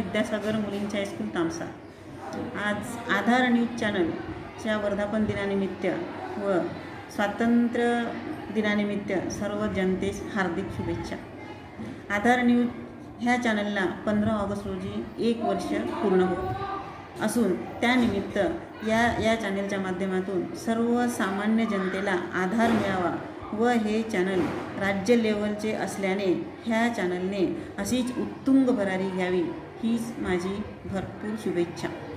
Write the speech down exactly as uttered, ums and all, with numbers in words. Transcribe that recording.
विद्यासागर मुलींच्या हायस्कूल तामसा। आज आधार न्यूज चॅनलच्या वर्धापन दिनानिमित्त व स्वातंत्र्य दिनानिमित्त सर्व जनतेस हार्दिक शुभेच्छा। आधार न्यूज ह्या चॅनलला पंधरा ऑगस्ट रोजी एक वर्ष पूर्ण होत असून त्यानिमित्त या या चॅनलच्या माध्यमातून सर्वसामान्य जनतेला आधार मिळावा व हे चॅनल राज्य लेवलचे असल्याने ह्या चॅनलने अशीच उत्तुंग भरारी घ्यावी हीच माझी भरपूर शुभेच्छा।